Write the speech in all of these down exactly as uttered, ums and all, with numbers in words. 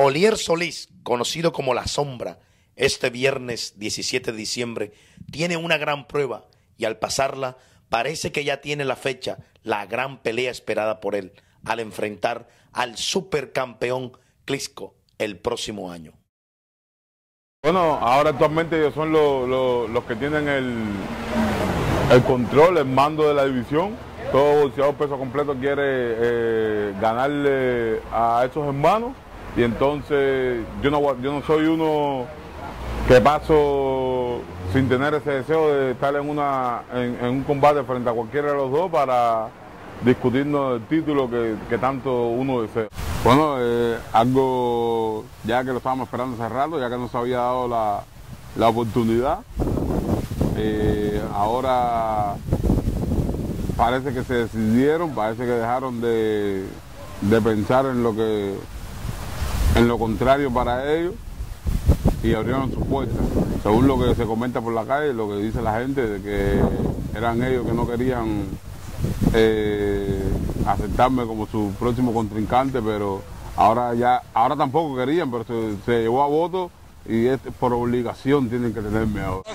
Olier Solís, conocido como La Sombra, este viernes diecisiete de diciembre, tiene una gran prueba y al pasarla parece que ya tiene la fecha, la gran pelea esperada por él, al enfrentar al supercampeón Klitschko el próximo año. Bueno, ahora actualmente ellos son los, los, los que tienen el, el control, el mando de la división. Todo boxeador peso completo quiere eh, ganarle a esos hermanos y entonces yo no, yo no soy uno que paso sin tener ese deseo de estar en, una, en, en un combate frente a cualquiera de los dos para discutirnos el título que, que tanto uno desea. Bueno, eh, algo ya que lo estábamos esperando hace rato, ya que nos había dado la, la oportunidad, eh, ahora parece que se decidieron, parece que dejaron de, de pensar en lo que en lo contrario para ellos y abrieron sus puertas. Según lo que se comenta por la calle, lo que dice la gente, de que eran ellos que no querían eh, aceptarme como su próximo contrincante, pero ahora ya, ahora tampoco querían, pero se, se llevó a voto y es, por obligación tienen que tenerme ahora.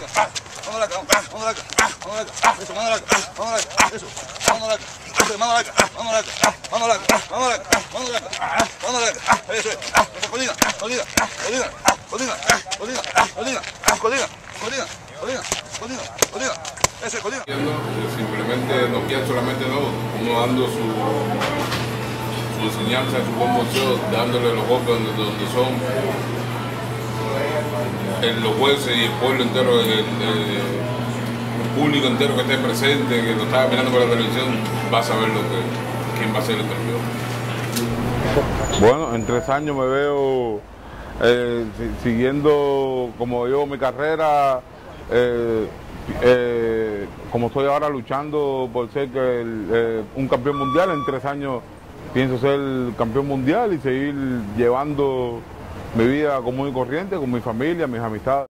Simplemente no queda solamente no, uno dando su, su enseñanza, su buen boxeo, dándole los golpes donde, donde son el, los jueces y el pueblo entero, el, el, el público entero que esté presente, que lo está mirando por la televisión, va a saber lo que, quién va a ser el campeón. Bueno, en tres años me veo eh, siguiendo como yo mi carrera, eh, eh, como estoy ahora luchando por ser el, eh, un campeón mundial. En tres años pienso ser el campeón mundial y seguir llevando mi vida común y corriente con mi familia, mis amistades.